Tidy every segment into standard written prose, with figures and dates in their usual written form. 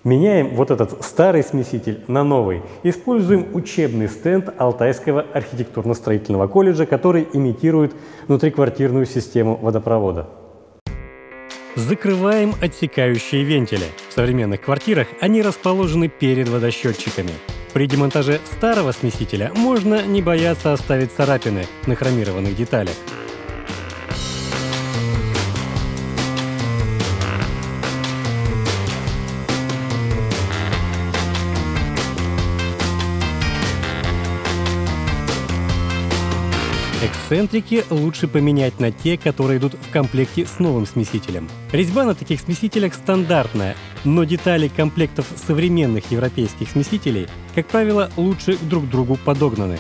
Меняем вот этот старый смеситель на новый. Используем учебный стенд Алтайского архитектурно-строительного колледжа, который имитирует внутриквартирную систему водопровода. Закрываем отсекающие вентили. В современных квартирах они расположены перед водосчетчиками. При демонтаже старого смесителя можно не бояться оставить царапины на хромированных деталях. Эксцентрики лучше поменять на те, которые идут в комплекте с новым смесителем. Резьба на таких смесителях стандартная, но детали комплектов современных европейских смесителей, как правило, лучше друг к другу подогнаны.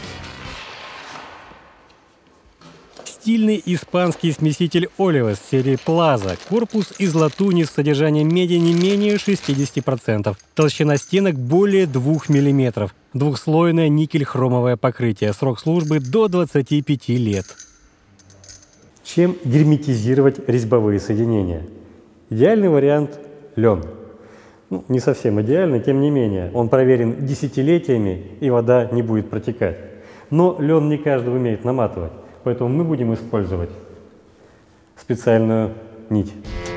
Стильный испанский смеситель Olivos серии Plaza. Корпус из латуни с содержанием меди не менее 60%. Толщина стенок более 2 мм. Двухслойное никель-хромовое покрытие. Срок службы до 25 лет. Чем герметизировать резьбовые соединения? Идеальный вариант – лен. Не совсем идеальный, тем не менее. Он проверен десятилетиями, и вода не будет протекать. Но лен не каждый умеет наматывать. Поэтому мы будем использовать специальную нить.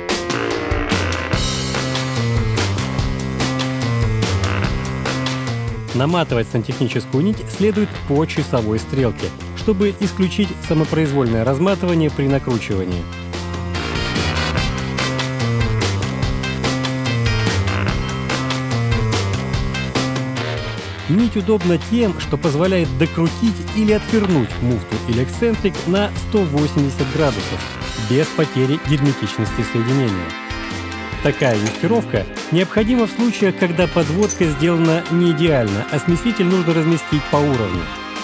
Наматывать сантехническую нить следует по часовой стрелке, чтобы исключить самопроизвольное разматывание при накручивании. Нить удобна тем, что позволяет докрутить или отвернуть муфту или эксцентрик на 180 градусов, без потери герметичности соединения. Такая юстировка необходима в случаях, когда подводка сделана не идеально, а смеситель нужно разместить по уровню.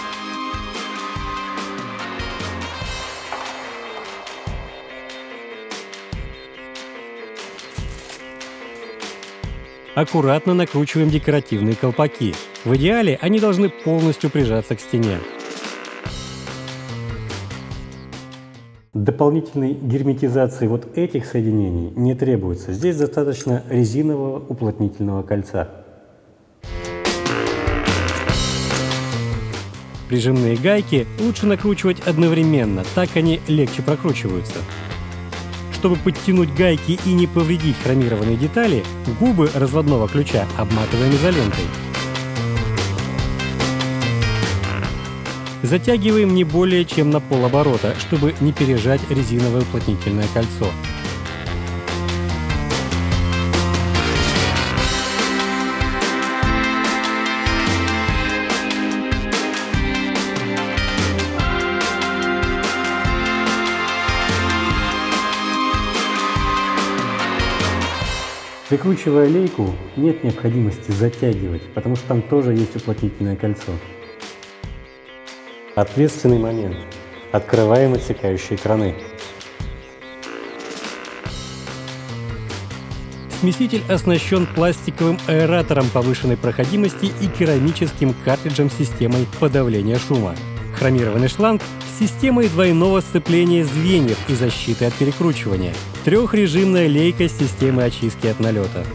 Аккуратно накручиваем декоративные колпаки. В идеале они должны полностью прижаться к стене. Дополнительной герметизации вот этих соединений не требуется. Здесь достаточно резинового уплотнительного кольца. Прижимные гайки лучше накручивать одновременно, так они легче прокручиваются. Чтобы подтянуть гайки и не повредить хромированные детали, губы разводного ключа обматываем изолентой. Затягиваем не более чем на полоборота, чтобы не пережать резиновое уплотнительное кольцо. Прикручивая лейку, нет необходимости затягивать, потому что там тоже есть уплотнительное кольцо. Ответственный момент. Открываем отсекающие краны. Смеситель оснащен пластиковым аэратором повышенной проходимости и керамическим картриджем с системой подавления шума. Хромированный шланг с системой двойного сцепления звеньев и защиты от перекручивания. Трехрежимная лейка с системой очистки от налета.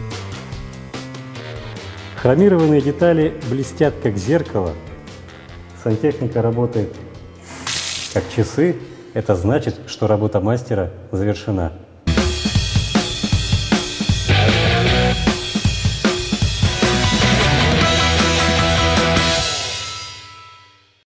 Хромированные детали блестят как зеркало. Сантехника работает как часы. Это значит, что работа мастера завершена.